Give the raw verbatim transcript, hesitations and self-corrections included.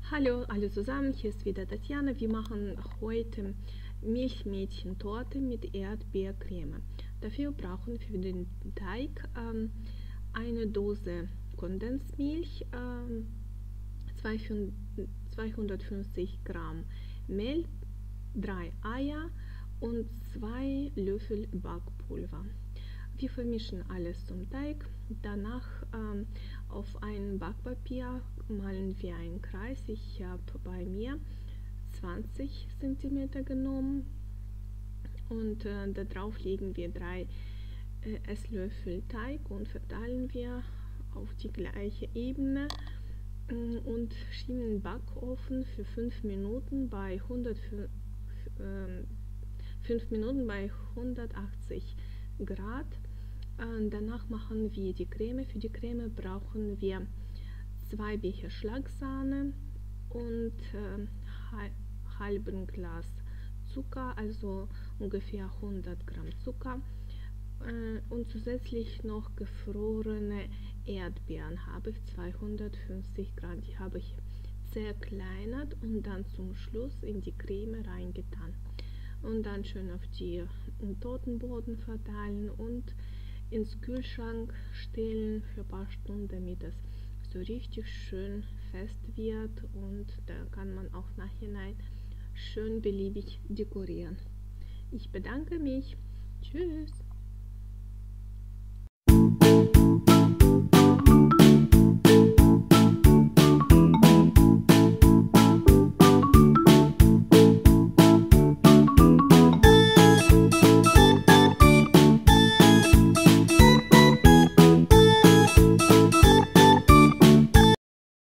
Hallo alle zusammen, hier ist wieder Tatjana. Wir machen heute Milchmädchentorte mit Erdbeercreme. Dafür brauchen wir für den Teig ähm, eine Dose Kondensmilch, ähm, zweihundertfünfzig Gramm Mehl, drei Eier und zwei Löffel Backpulver. Wir vermischen alles zum Teig. Danach ähm, auf ein Backpapier malen wir einen Kreis. Ich habe bei mir zwanzig Zentimeter genommen und äh, darauf legen wir drei äh, Esslöffel Teig und verteilen wir auf die gleiche Ebene äh, und schieben in den Backofen für fünf Minuten bei hundertfünf, äh, fünf Minuten bei hundertachtzig Grad. Äh, danach machen wir die Creme. Für die Creme brauchen wir zwei Becher Schlagsahne und äh, halben Glas Zucker, also ungefähr hundert Gramm Zucker äh, und zusätzlich noch gefrorene Erdbeeren habe ich zweihundertfünfzig Gramm, die habe ich zerkleinert und dann zum Schluss in die Creme reingetan und dann schön auf die Tortenboden verteilen und ins Kühlschrank stellen für ein paar Stunden, damit es so richtig schön fest wird und da kann man auch nachhinein schön beliebig dekorieren. Ich bedanke mich. Tschüss.